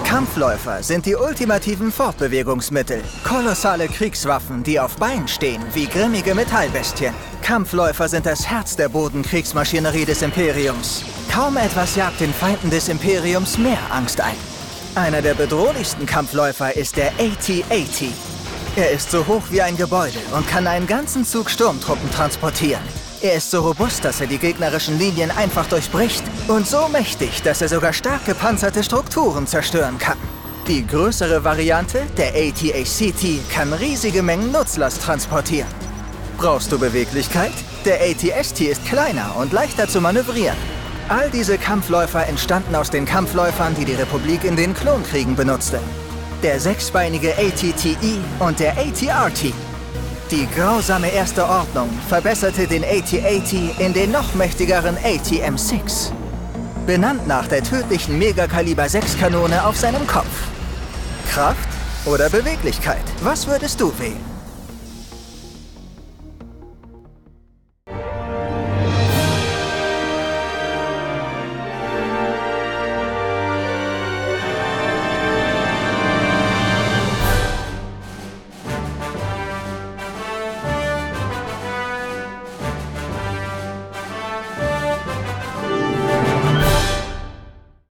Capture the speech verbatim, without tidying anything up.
Kampfläufer sind die ultimativen Fortbewegungsmittel. Kolossale Kriegswaffen, die auf Beinen stehen, wie grimmige Metallbestien. Kampfläufer sind das Herz der Bodenkriegsmaschinerie des Imperiums. Kaum etwas jagt den Feinden des Imperiums mehr Angst ein. Einer der bedrohlichsten Kampfläufer ist der A T achtzig. Er ist so hoch wie ein Gebäude und kann einen ganzen Zug Sturmtruppen transportieren. Er ist so robust, dass er die gegnerischen Linien einfach durchbricht und so mächtig, dass er sogar stark gepanzerte Strukturen zerstören kann. Die größere Variante, der A T H C T, kann riesige Mengen Nutzlast transportieren. Brauchst du Beweglichkeit? Der A T S T ist kleiner und leichter zu manövrieren. All diese Kampfläufer entstanden aus den Kampfläufern, die die Republik in den Klonkriegen benutzte. Der sechsbeinige A T T E und der A T R T. Die grausame Erste Ordnung verbesserte den A T achtzig in den noch mächtigeren A T M sechs. Benannt nach der tödlichen Megakaliber sechs Kanone auf seinem Kopf. Kraft oder Beweglichkeit? Was würdest du wählen?